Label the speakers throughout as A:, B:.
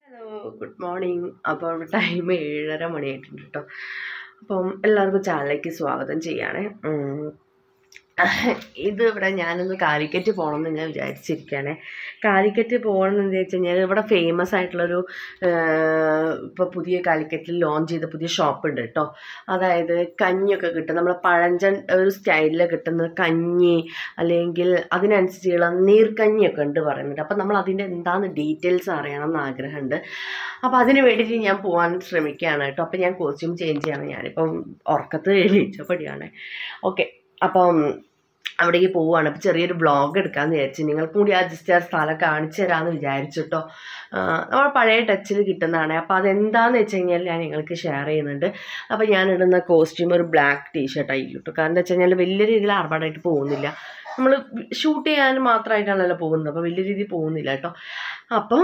A: Hello, good morning. അപ്പോൾ time 7:30 മണിയായിട്ടുണ്ട് കേട്ടോ. അപ്പം എല്ലാവർക്കും ചാനലിലേക്ക് സ്വാഗതം ചെയ്യാണ്. ഇത് ഇവിടെ ഞാനൊന്ന് കാലിക്കറ്റ് പോകണമെന്ന് ഞാൻ വിചാരിച്ചിരിക്കുകയാണ്. കാലിക്കറ്റ് പോകണമെന്ന് വെച്ച് കഴിഞ്ഞാൽ ഇവിടെ ഫേമസ് ആയിട്ടുള്ളൊരു ഇപ്പോൾ പുതിയ കാലിക്കറ്റിൽ ലോഞ്ച് ചെയ്ത പുതിയ ഷോപ്പ് ഉണ്ട് കേട്ടോ. അതായത് കഞ്ഞിയൊക്കെ കിട്ടും, നമ്മളെ പഴഞ്ചൻ ഒരു സ്റ്റൈലിൽ കിട്ടുന്ന കഞ്ഞി, അല്ലെങ്കിൽ അതിനനുസരിച്ചുള്ള നീർക്കഞ്ഞിയൊക്കെ ഉണ്ട് പറയുന്നുണ്ട്. അപ്പം നമ്മൾ അതിൻ്റെ എന്താണെന്ന് ഡീറ്റെയിൽസ് അറിയണം എന്ന് ആഗ്രഹമുണ്ട്. അപ്പോൾ അതിന് വേണ്ടിയിട്ട് ഞാൻ പോകാൻ ശ്രമിക്കുകയാണ് കേട്ടോ. അപ്പം ഞാൻ കോസ്റ്റ്യൂം ചേഞ്ച് ചെയ്യാണ്. ഞാനിപ്പം ഉറക്കത്ത് എണീച്ചപടിയാണ്. ഓക്കെ, അപ്പം അവിടേക്ക് പോവുകയാണ്. അപ്പോൾ ചെറിയൊരു വ്ളോഗ് എടുക്കാമെന്ന് വിചാരിച്ചു. നിങ്ങൾക്കും കൂടി ജസ്റ്റ് ആ സ്ഥലം കാണിച്ചു തരാമെന്ന് വിചാരിച്ചിട്ടോ. നമ്മൾ പഴയ ടച്ചിൽ കിട്ടുന്നതാണ്. അപ്പോൾ അതെന്താണെന്ന് വെച്ച് കഴിഞ്ഞാൽ ഞാൻ നിങ്ങൾക്ക് ഷെയർ ചെയ്യുന്നുണ്ട്. അപ്പോൾ ഞാൻ ഇടുന്ന കോസ്റ്റ്യൂം ഒരു ബ്ലാക്ക് ടീഷർട്ടായി കിട്ടും. കാരണം എന്താ വെച്ച് കഴിഞ്ഞാൽ വലിയ രീതിയിൽ ആർഭാടമായിട്ട് പോകുന്നില്ല. നമ്മൾ ഷൂട്ട് ചെയ്യാൻ മാത്രമായിട്ടാണല്ലോ പോകുന്നത്. അപ്പോൾ വലിയ രീതിയിൽ പോകുന്നില്ല കേട്ടോ. അപ്പം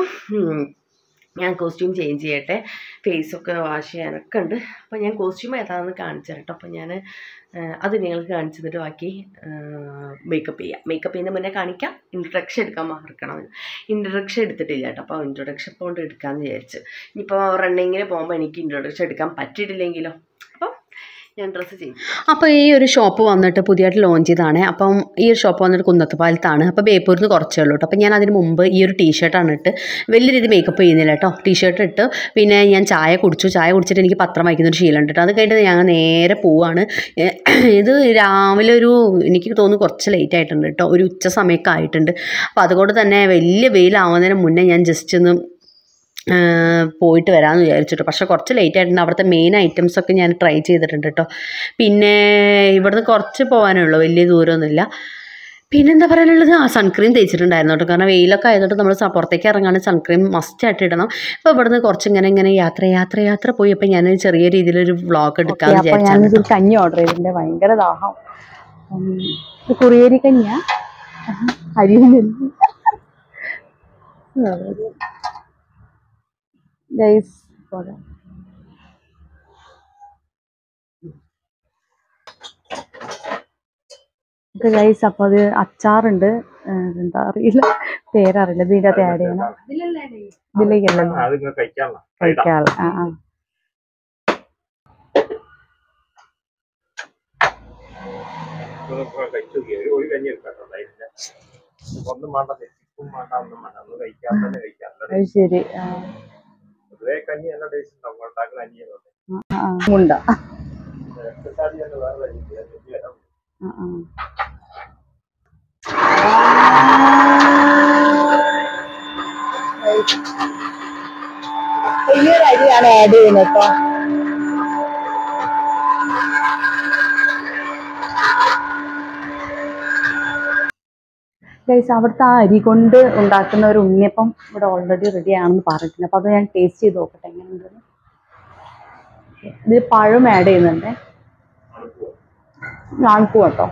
A: ഞാൻ കോസ്റ്റ്യൂം ചേഞ്ച് ചെയ്യട്ടെ, ഫേസൊക്കെ വാഷ് ചെയ്യാനൊക്കെ ഉണ്ട്. അപ്പോൾ ഞാൻ കോസ്റ്റ്യൂം ഏതാണെന്ന് കാണിച്ചു തരട്ടോ. അപ്പോൾ ഞാൻ അത് നിങ്ങൾക്ക് കാണിച്ചു തന്നിട്ട് ബാക്കി മേക്കപ്പ് ചെയ്യാം. മേക്കപ്പ് ചെയ്യുന്ന മുന്നേ കാണിക്കാം. ഇൻട്രൊഡക്ഷൻ എടുക്കാൻ മറക്കണം. ഇൻട്രൊഡക്ഷൻ എടുത്തിട്ടില്ല കേട്ടോ. അപ്പോൾ ഇൻട്രൊഡക്ഷൻ ഇപ്പോൾ കൊണ്ട് എടുക്കാമെന്ന് വിചാരിച്ചു. ഇനിയിപ്പോൾ റണ്ണിങ്ങിന് പോകുമ്പോൾ എനിക്ക് ഇൻട്രൊഡക്ഷൻ എടുക്കാൻ പറ്റിയിട്ടില്ലെങ്കിലോ. അപ്പം ഞാൻ ഡ്രസ്സ് ചെയ്യും. അപ്പോൾ ഈ ഒരു ഷോപ്പ് വന്നിട്ട് പുതിയതായിട്ട് ലോഞ്ച് ചെയ്തതാണ്. അപ്പം ഈ ഒരു ഷോപ്പ് വന്നിട്ട് കുന്നത്തുപാലത്താണ്. അപ്പോൾ ബേപ്പൂരിൽ നിന്ന് കുറച്ചേ ഉള്ളൂ കേട്ടോ. അപ്പോൾ ഞാൻ അതിന് മുമ്പ് ഈ ഒരു ടീഷർട്ടാണ് ഇട്ട് വലിയ രീതി മേക്കപ്പ് ചെയ്യുന്നില്ല കേട്ടോ. ടീഷർട്ട് ഇട്ട് പിന്നെ ഞാൻ ചായ കുടിച്ചിട്ട് എനിക്ക് പത്രം വായിക്കുന്നൊരു ശീലമുണ്ട് കേട്ടോ. അത് കഴിഞ്ഞിട്ട് ഞാൻ നേരെ പോവാണ്. ഇത് രാവിലെ എനിക്ക് തോന്നുന്നു കുറച്ച് ലേറ്റ് ആയിട്ടുണ്ട് കേട്ടോ. ഒരു ഉച്ച സമയമൊക്കെ ആയിട്ടുണ്ട്. അപ്പോൾ അതുകൊണ്ട് തന്നെ വലിയ വെയിലാവുന്നതിന് മുന്നേ ഞാൻ ജസ്റ്റ് ഒന്ന് പോയിട്ട് വരാമെന്ന് വിചാരിച്ചിട്ട്. പക്ഷേ കുറച്ച് ലേറ്റ് ആയിട്ടുണ്ട്. അവിടുത്തെ മെയിൻ ഐറ്റംസൊക്കെ ഞാൻ ട്രൈ ചെയ്തിട്ടുണ്ട് കേട്ടോ. പിന്നെ ഇവിടുന്ന് കുറച്ച് പോകാനുള്ളൂ, വലിയ ദൂരമൊന്നുമില്ല. പിന്നെന്താ പറയാനുള്ളത്, സൺക്രീം തേച്ചിട്ടുണ്ടായിരുന്നു കേട്ടോ. കാരണം വെയിലൊക്കെ ആയതുകൊണ്ട് നമ്മൾ പുറത്തേക്ക് ഇറങ്ങാനും സൺക്രീം മസ്റ്റായിട്ട് ഇടണം. അപ്പോൾ ഇവിടുന്ന് കുറച്ച് ഇങ്ങനെ യാത്ര പോയി. അപ്പോൾ ഞാൻ ചെറിയ രീതിയിലൊരു വ്ളോഗ് എടുക്കാമെന്ന് വിചാരിച്ചു.
B: ഞാനൊരു കഞ്ഞി ഓർഡർ ചെയ്തിട്ടുണ്ട്. ഭയങ്കര ദാഹം. കുറിയേരി കഞ്ഞിയാ, അരി ഗൈസ്. ഗൈസ്, അപ്പോൾ അത് അച്ചാറുണ്ട്. എന്താ അറിയില്ല, പേരറിയില്ല. ഇതിൻ്റെ അകത്ത് ആഡ് ചെയ്യണം. ഇതിലേക്കല്ലോ കഴിക്കാനുള്ള. അത് ശരി. മുണ്ട ഈ ഒരു അരിയാണ് ആഡ് ചെയ്യുന്നത് കേട്ടോ. ഗൈസ്, അവിടുത്തെ ആ അരി കൊണ്ട് ഉണ്ടാക്കുന്ന ഒരു ഉണ്ണിയപ്പം ഇവിടെ ഓൾറെഡി റെഡി ആണെന്ന് പറഞ്ഞിട്ടുണ്ട്. അപ്പോൾ അത് ഞാൻ ടേസ്റ്റ് ചെയ്ത് നോക്കട്ടെ എങ്ങനെയുണ്ടെന്ന്. ഇത് പഴം ആഡ് ചെയ്യുന്നുണ്ട്. ഞാനിപ്പോ കേട്ടോ,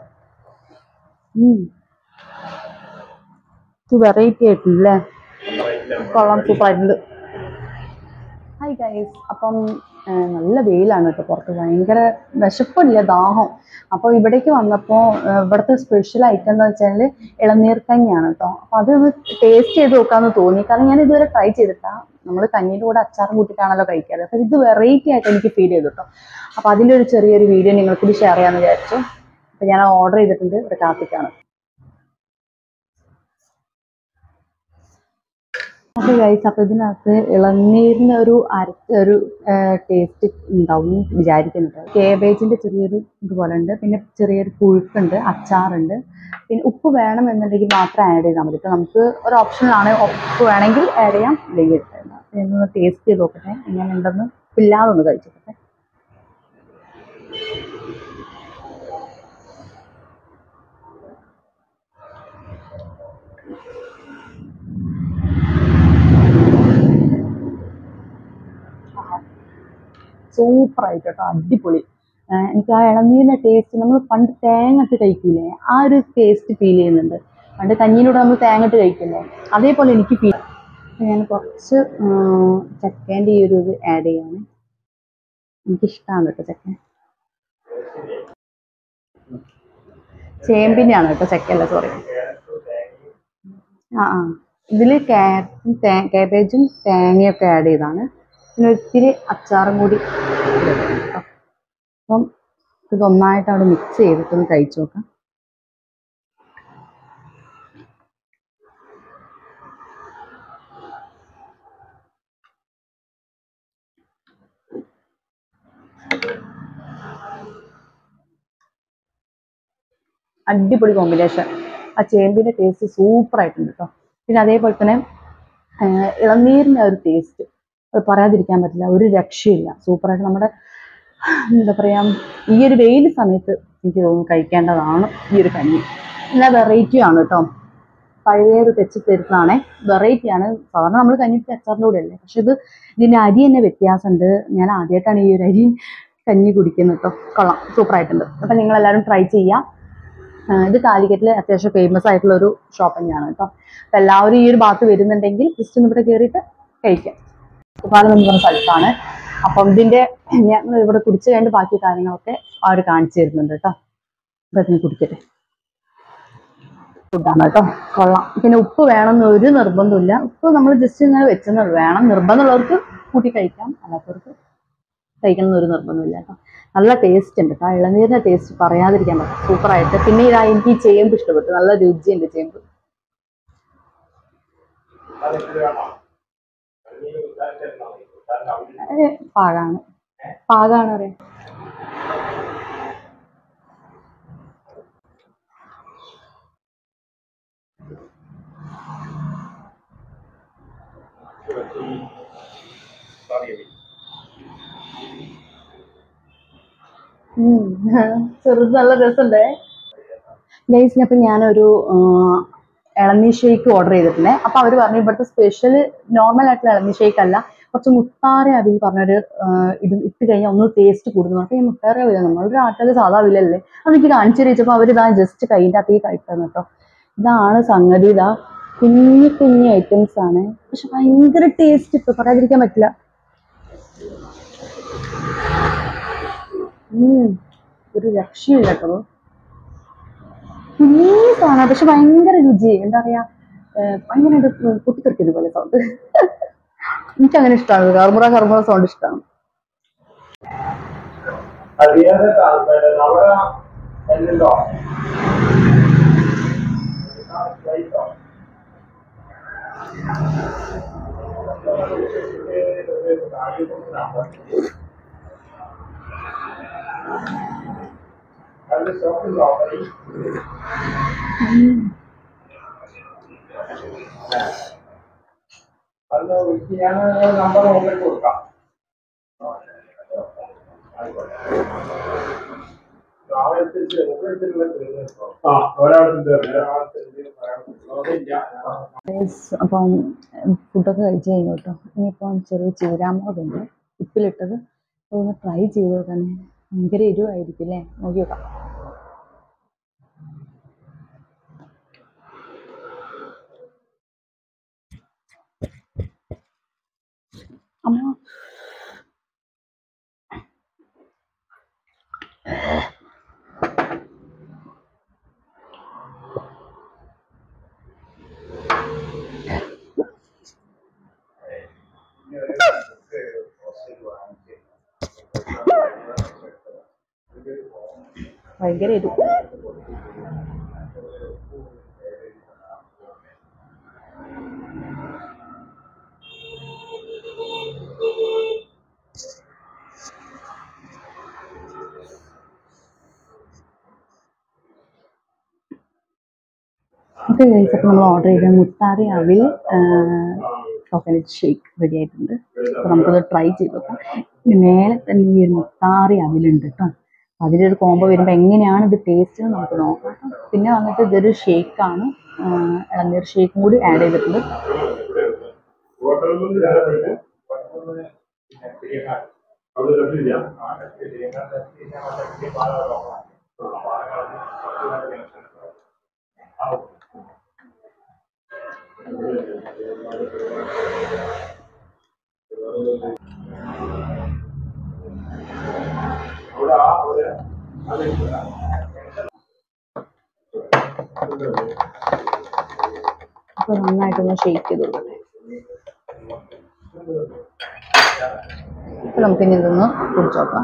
B: വെറൈറ്റി ആയിട്ടില്ലേ, കൊള്ളാം, സൂപ്പറായിട്ടുണ്ട്. ഹായ് ഗൈസ്, അപ്പം നല്ല വെയിലാണ് കേട്ടോ പുറത്ത്. ഭയങ്കര വിശപ്പില്ല, ദാഹം. അപ്പോൾ ഇവിടേക്ക് വന്നപ്പോൾ ഇവിടുത്തെ സ്പെഷ്യൽ ഐറ്റം എന്ന് വെച്ചാൽ ഇളനീർക്കഞ്ഞിയാണ് കേട്ടോ. അപ്പോൾ അതൊന്ന് ടേസ്റ്റ് ചെയ്ത് നോക്കാമെന്ന് തോന്നി. കാരണം ഞാൻ ഇതുവരെ ട്രൈ ചെയ്തിട്ടാണ്. നമ്മൾ കഞ്ഞിൻ്റെ കൂടെ അച്ചാറും കൂട്ടിയിട്ടാണല്ലോ കഴിക്കാറ്. അപ്പോൾ ഇത് വെറൈറ്റി ആയിട്ട് എനിക്ക് ഫീൽ ചെയ്തു കേട്ടോ. അപ്പോൾ അതിൻ്റെ ഒരു ചെറിയൊരു വീഡിയോ നിങ്ങൾക്കൂടി ഷെയർ ചെയ്യാമെന്ന് വിചാരിച്ചു. അപ്പോൾ ഞാൻ ഓർഡർ ചെയ്തിട്ടുണ്ട്. ഇവിടെ കാത്തിക്കാണ്. ഓക്കെ ഗൈസ്, അപ്പോൾ ഇതിനകത്ത് ഇളനീരിന് ഒരു ടേസ്റ്റ് ഉണ്ടാവും വിചാരിക്കുന്നുണ്ട്. കേബേജിൻ്റെ ചെറിയൊരു ഇതുപോലെ ഉണ്ട്. പിന്നെ ചെറിയൊരു പുഴുക്കുണ്ട്, അച്ചാറുണ്ട്. പിന്നെ ഉപ്പ് വേണമെന്നുണ്ടെങ്കിൽ മാത്രം ആഡ് ചെയ്താൽ മതി. ഇപ്പോൾ നമുക്ക് ഒരു ഓപ്ഷനാണ്, ഉപ്പ് വേണമെങ്കിൽ ആഡ് ചെയ്യാം, ഇല്ലെങ്കിൽ ഇതൊന്ന് ടേസ്റ്റ് ചെയ്ത് നോക്കട്ടെ എങ്ങനെ ഉണ്ടെന്ന്. ഇല്ലാതെ ഒന്ന് കഴിച്ചോട്ടെ. സൂപ്പറായിട്ട് കേട്ടോ, അടിപൊളി. എനിക്ക് ആ ഇളനീരിൻ്റെ ടേസ്റ്റ്, നമ്മൾ പണ്ട് തേങ്ങട്ട് കഴിക്കില്ലേ, ആ ഒരു ടേസ്റ്റ് ഫീൽ ചെയ്യുന്നുണ്ട്. പണ്ട് കഞ്ഞിയിലൂടെ നമ്മൾ തേങ്ങട്ട് കഴിക്കില്ലേ, അതേപോലെ എനിക്ക് ഫീൽ. ഞാൻ കുറച്ച് ചക്കേൻ്റെ ഈ ഒരു ഇത് ആഡ് ചെയ്യാണ്. എനിക്കിഷ്ടമാണ് കേട്ടോ ചക്ക. ചേമ്പിൻ്റെയാണ് കേട്ടോ, ചക്കയല്ല, സോറി. ഇതിൽ കാബേജും തേങ്ങയൊക്കെ ആഡ് ചെയ്താണ്. പിന്നെ ഒത്തിരി അച്ചാറും കൂടി ഇടുന്നുണ്ട് കേട്ടോ. അപ്പം ഇത് ഒന്നായിട്ട് അവിടെ മിക്സ് ചെയ്തിട്ടൊന്ന് കഴിച്ചു നോക്കാം. അടിപൊളി കോമ്പിനേഷൻ. ആ ചേമ്പിൻ്റെ ടേസ്റ്റ് സൂപ്പർ ആയിട്ടുണ്ട് കേട്ടോ. പിന്നെ അതേപോലെ തന്നെ ഇളനീരിൻ്റെ ഒരു ടേസ്റ്റ് അത് പറയാതിരിക്കാൻ പറ്റില്ല, ഒരു രക്ഷയില്ല. സൂപ്പറായിട്ട് നമ്മുടെ എന്താ പറയുക, ഈ ഒരു വെയിൽ സമയത്ത് എനിക്ക് തോന്നുന്നു കഴിക്കേണ്ടതാണ് ഈ ഒരു കഞ്ഞി. എല്ലാ വെറൈറ്റിയാണ് കേട്ടോ. പഴയൊരു ടച്ച് തരുന്നതാണേ, വെറൈറ്റിയാണ്. സാധാരണ നമ്മൾ കഞ്ഞിക്ക് അച്ചാറിൻ്റെ കൂടെ അല്ലേ, പക്ഷെ ഇതിൻ്റെ അരി തന്നെ വ്യത്യാസമുണ്ട്. ഞാൻ ആദ്യമായിട്ടാണ് ഈ ഒരു അരി കഞ്ഞി കുടിക്കുന്നത് കേട്ടോ. കൊള്ളാം, സൂപ്പറായിട്ടുണ്ട്. അപ്പം നിങ്ങളെല്ലാവരും ട്രൈ ചെയ്യാം. ഇത് കാലിക്കറ്റിൽ അത്യാവശ്യം ഫേമസ് ആയിട്ടുള്ള ഒരു ഷോപ്പ് തന്നെയാണ് കേട്ടോ. അപ്പം എല്ലാവരും ഈ ഒരു ഭാഗത്ത് വരുന്നുണ്ടെങ്കിൽ ജസ്റ്റ് ഒന്ന് ഇവിടെ കയറിയിട്ട് കഴിക്കാം. പാലം എന്ന് പറഞ്ഞ സ്ഥലത്താണ്. അപ്പം ഇതിൻ്റെ ഞങ്ങൾ ഇവിടെ കുടിച്ച് കഴിഞ്ഞ് ബാക്കി കാര്യങ്ങളൊക്കെ അവർ കാണിച്ചു തരുന്നുണ്ട് കേട്ടോ. അപ്പം കുടിക്കട്ടെ. ഫുഡാണ് കേട്ടോ, കൊള്ളാം. പിന്നെ ഉപ്പ് വേണമെന്ന് ഒരു നിർബന്ധമില്ല. ഉപ്പ് നമ്മൾ ജസ്റ്റ് ഇങ്ങനെ വെച്ചെന്ന് വേണം. നിർബന്ധമുള്ളവർക്ക് കൂട്ടി കഴിക്കാം, അല്ലാത്തവർക്ക് കഴിക്കണം എന്നൊരു നിർബന്ധമില്ല കേട്ടോ. നല്ല ടേസ്റ്റ് ഉണ്ട് കേട്ടോ. ഇളനീരിൻ്റെ ടേസ്റ്റ് പറയാതിരിക്കാൻ പറ്റും, സൂപ്പറായിട്ട്. പിന്നെ ഇതാ എനിക്ക് ഈ ചേമ്പ് ഇഷ്ടപ്പെട്ടു, നല്ല രുചിയുണ്ട് ചേമ്പ്. പാകാണ് പാകാണ് അറിയാം. ചെറുത് നല്ല രസമുണ്ടേ ഗൈസ്. അപ്പം ഞാനൊരു ഇളനീർ ഷേക്ക് ഓർഡർ ചെയ്തിട്ടുണ്ടേ. അപ്പം അവർ പറഞ്ഞു ഇവിടുത്തെ സ്പെഷ്യൽ നോർമൽ ആയിട്ടുള്ള ഇളനീർ ഷേക്ക് അല്ല, കുറച്ച് മുത്താറി അവിൽ പറഞ്ഞൊരു ഇത് ഇട്ട് കഴിഞ്ഞാൽ ഒന്ന് ടേസ്റ്റ് കൂടുന്നു. അപ്പം ഈ മുത്താറി അവില നമ്മളൊരു ആട്ടിൽ സാധാ അവിലല്ലേ, അതെനിക്ക് കാണിച്ചു തരിച്ചപ്പോൾ അവരിതാ ജസ്റ്റ് കയ്യിൻ്റെ അകത്തേക്ക് കഴിക്കുന്നു കേട്ടോ. ഇതാണ് സംഗതി. ഇതാ കുഞ്ഞു കുഞ്ഞു ഐറ്റംസ് ആണ്, പക്ഷെ ഭയങ്കര ടേസ്റ്റ്, ഇപ്പം പറയാതിരിക്കാൻ പറ്റില്ല. ഒരു രക്ഷയില്ല കേട്ടോ. കുഞ്ഞി സാധനം, പക്ഷെ ഭയങ്കര രുചി. എന്താ പറയാ, ഭയങ്കര പൊട്ടിത്തെറിക്കുന്നത് പോലെ സൗണ്ട്. എനിക്കങ്ങനെ ഇഷ്ടമാണ്, കർമുറ സൗണ്ട് ഇഷ്ടമാണ്.
C: നമ്പർ നോക്കിട്ട് കൊടുക്കാം.
B: അപ്പം ഫുഡൊക്കെ കഴിച്ചു കഴിഞ്ഞു കേട്ടോ. ഇനിയിപ്പം ചെറിയ ചീരാമുളകുണ്ട് ഉപ്പിലിട്ടത്, അതൊന്ന് ട്രൈ ചെയ്ത് നോക്കാൻ. ഭയങ്കര എരിവായിരിക്കും അല്ലേ, നോക്കി നോക്കാം. അമ്മ ഭയങ്കര എരിവ്. ഓക്കെ ഗൈസ്, അപ്പോൾ നമ്മൾ ഓർഡർ ചെയ്ത മുത്താറി അവിൽ ചോക്ലേറ്റ് ഷേക്ക് റെഡി ആയിട്ടുണ്ട്. അപ്പോൾ നമുക്കത് ട്രൈ ചെയ്ത് നോക്കാം. മേലെ തന്നെ ഈ ഒരു മുത്താറി അവിലുണ്ട് കേട്ടോ. അതിലൊരു കോംബോ വരുമ്പോൾ എങ്ങനെയാണ് ഇത് ടേസ്റ്റ് എന്ന് നമുക്ക് നോക്കാം. പിന്നെ വന്നിട്ട് ഇതൊരു ഷേക്കാണ്, ഇളനീർ ഷേക്കും കൂടി ആഡ് ചെയ്തിട്ടുണ്ട്. അപ്പോൾ നന്നായിട്ടൊന്ന് ഷേക്ക് ചെയ്ത് കൊടുക്കട്ടെ. അപ്പോൾ നമുക്കിനി ഇതൊന്ന് കുടിച്ച് നോക്കാം.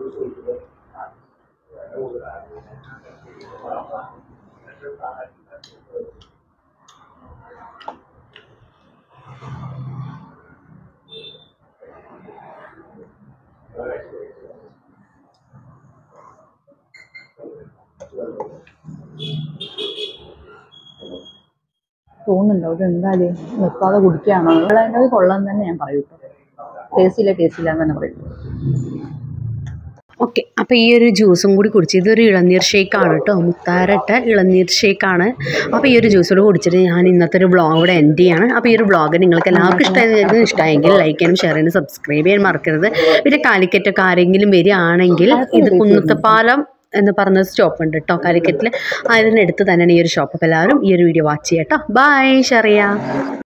B: തോന്നുന്നുണ്ടോ ഇത് എന്തായാലും നിർത്താതെ കുടിക്കുകയാണോ? അത് കൊള്ളാൻ തന്നെ ഞാൻ പറയൂ. ടേസ്റ്റില്ല എന്ന് തന്നെ പറയും.
A: ഓക്കെ, അപ്പോൾ ഈ ഒരു ജ്യൂസും കൂടി കുടിച്ച്, ഇതൊരു ഇളനീർ ഷേക്കാണ് കേട്ടോ, മുത്താരട്ട ഇളനീർ ഷേക്കാണ്. അപ്പോൾ ഈ ഒരു ജ്യൂസോട് കുടിച്ചിട്ട് ഞാൻ ഇന്നത്തെ ഒരു വ്ളോഗ് ഇവിടെ എൻഡ് ചെയ്യാണ്. അപ്പോൾ ഈ ഒരു വ്ളോഗ് നിങ്ങൾക്ക് എല്ലാവർക്കും ഇഷ്ടമായെങ്കിൽ ലൈക്ക് ചെയ്യാനും ഷെയർ ചെയ്യാനും സബ്സ്ക്രൈബ് ചെയ്യാൻ മറക്കരുത്. പിന്നെ കാലിക്കറ്റൊക്കെ ആരെങ്കിലും വരികയാണെങ്കിൽ ഇത് കുന്നത്തുപാലം എന്ന് പറഞ്ഞ സ്റ്റോപ്പ് ഉണ്ട് കേട്ടോ കാലിക്കറ്റിൽ, അതിനടുത്ത് തന്നെയാണ് ഈ ഒരു ഷോപ്പ്. അപ്പോൾ എല്ലാവരും ഈ ഒരു വീഡിയോ വാച്ച് ചെയ്യാം കേട്ടോ. ബൈ ഷറിയ.